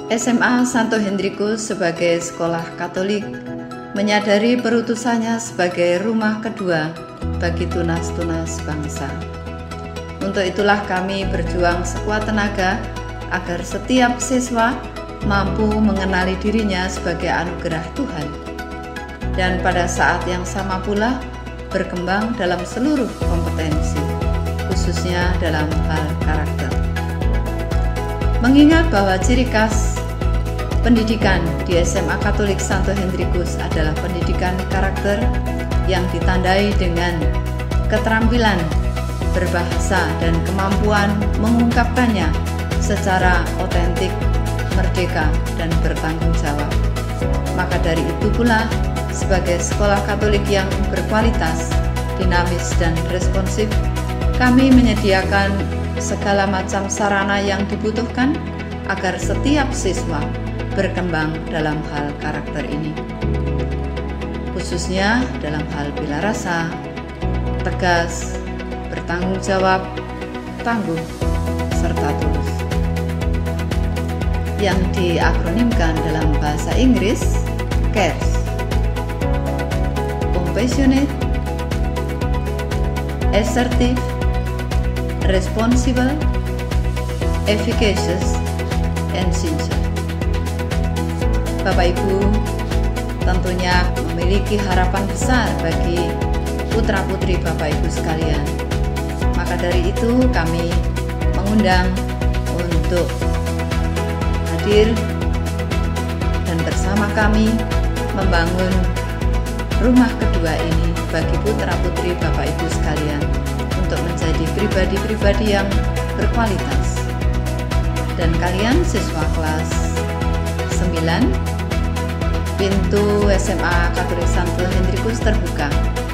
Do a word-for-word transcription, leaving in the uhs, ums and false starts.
S M A Santo Hendrikus sebagai sekolah Katolik menyadari perutusannya sebagai rumah kedua bagi tunas-tunas bangsa. Untuk itulah kami berjuang sekuat tenaga agar setiap siswa mampu mengenali dirinya sebagai anugerah Tuhan, dan pada saat yang sama pula berkembang dalam seluruh kompetensi, khususnya dalam hal karakter. Mengingat bahwa ciri khas pendidikan di S M A Katolik Santo Hendrikus adalah pendidikan karakter yang ditandai dengan keterampilan berbahasa dan kemampuan mengungkapkannya secara otentik, merdeka, dan bertanggung jawab. Maka dari itu pula, sebagai sekolah Katolik yang berkualitas, dinamis, dan responsif, kami menyediakan segala macam sarana yang dibutuhkan agar setiap siswa berkembang dalam hal karakter ini, khususnya dalam hal bela rasa, tegas, bertanggung jawab, tangguh, serta tulus, yang diakronimkan dalam bahasa Inggris CARES: Compassionate, Assertive, Responsible, Efficacious, and Sincere. Bapak Ibu tentunya memiliki harapan besar bagi putra-putri Bapak Ibu sekalian. Maka dari itu kami mengundang untuk hadir dan bersama kami membangun rumah kedua ini bagi putra-putri Bapak Ibu sekalian untuk menjadi pribadi-pribadi yang berkualitas. Dan kalian siswa kelas sembilan, pintu S M A Katolik Santo Hendrikus terbuka